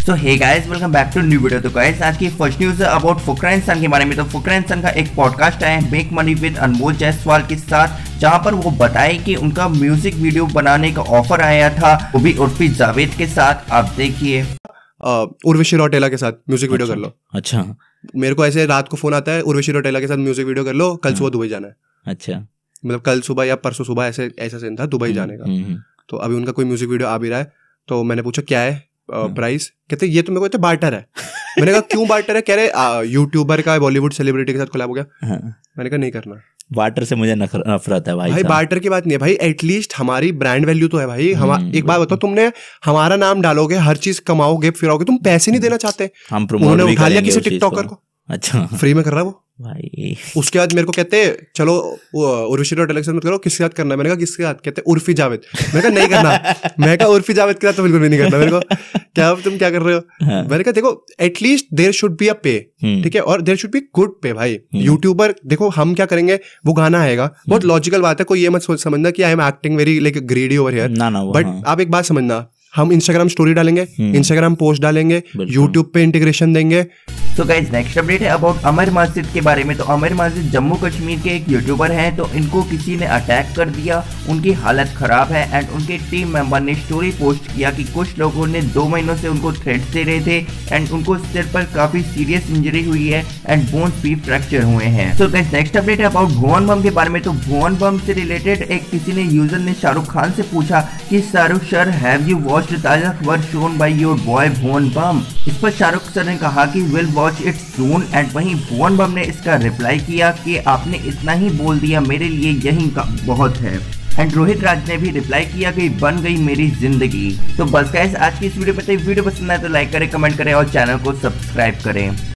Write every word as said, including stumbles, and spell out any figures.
So hey guys, welcome back to new video. तो guys आज की फर्स्ट न्यूज है अबाउट फुकरा इंसान के बारे में। तो फुकरा इंसान का एक पॉडकास्ट आया है make money with Anmol Jaiswal के साथ, जहां पर वो बताए कि उनका म्यूजिक वीडियो बनाने का ऑफर आया था, वो भी उर्फी जावेद के साथ। आप देखिए, उर्वशी रौटेला के साथ म्यूजिक वीडियो कर लो। अच्छा, मेरे को ऐसे रात को फोन आता है, उर्वशी रौटेला के साथ म्यूजिक वीडियो कर लो, कल सुबह दुबई जाना है। अच्छा, मतलब कल सुबह या परसों सुबह ऐसे ऐसा सीन था दुबई जाने का। तो अभी उनका कोई म्यूजिक वीडियो आ भी रहा है, तो मैंने पूछा क्या है प्राइस, कहते ये तो मेरे को कहते बार्टर है। मैंने कहा क्यों बार्टर है? कह रहे यूट्यूबर का बॉलीवुड सेलिब्रिटी के साथ कोलैब हो गया। मैंने कहा नहीं करना। बार्टर से मुझे नफरत है भाई। भाई बार्टर की बात नहीं है भाई, एटलीस्ट हमारी ब्रांड वैल्यू तो है भाई। हम एक बात बताओ, तुमने हमारा नाम डालोगे, हर चीज कमाओगे फिरोगे, तुम पैसे नहीं देना चाहते। हम उन्होंने उठा लिया किसी टिकटॉकर को। अच्छा, फ्री में कर रहा है वो भाई। उसके बाद मेरे को कहते चलो उर्वशी रौटेला के साथ मत करो, किसके साथ करना है? मैंने कहा किसके साथ? कहते उर्फी जावेद। मैंने कहा नहीं करना। मैं कहा उर्फी जावेद के साथ तो बिल्कुल भी नहीं करना। मेरे को क्या तुम क्या कर रहे हो? हाँ। मैंने कहा देखो at least there should be a pay, ठीक है, और देयर शुड बी गुड पे भाई। यूट्यूबर देखो हम क्या करेंगे, वो गाना आएगा, बहुत लॉजिकल बात है। कोई ये मत समझना कि I am acting very like greedy over here, but आप एक बात समझना, हम इंस्टाग्राम स्टोरी डालेंगे, इंस्टाग्राम पोस्ट डालेंगे, यूट्यूब पे इंटीग्रेशन देंगे। तो गाइस नेक्स्ट अपडेट है अबाउट अमर मस्जिद के बारे में। तो अमर मस्जिद जम्मू कश्मीर के एक यूट्यूबर हैं, तो इनको किसी ने अटैक कर दिया, उनकी हालत खराब है। एंड उनके टीम मेंबर ने स्टोरी पोस्ट किया कि कुछ लोगों ने दो महीनों से उनको थ्रेट्स दे रहे थे एंड उनको सिर पर काफी सीरियस इंजरी हुई है एंड बोन्स भी फ्रैक्चर हुए हैं। तो गाइस नेक्स्ट अपडेट है अबाउट भुवन बम के बारे में। तो भुवन बम से रिलेटेड एक किसी ने यूजर ने शाहरुख खान से पूछा कि Shahrukh sir have you watched Taaza Khabar shown by your boy Bhuvan Bam. इस पर शाहरुख सर ने कहा कि will watch it soon. And वहीं भुवन बम ने इसका रिप्लाई किया कि आपने इतना ही बोल दिया, मेरे लिए यही का बहुत है। एंड रोहित राज ने भी रिप्लाई किया कि बन गई मेरी जिंदगी। तो बस गाइस आज की इस वीडियो पर वीडियो पसंद आए तो लाइक करें, कमेंट करें और चैनल को सब्सक्राइब करें।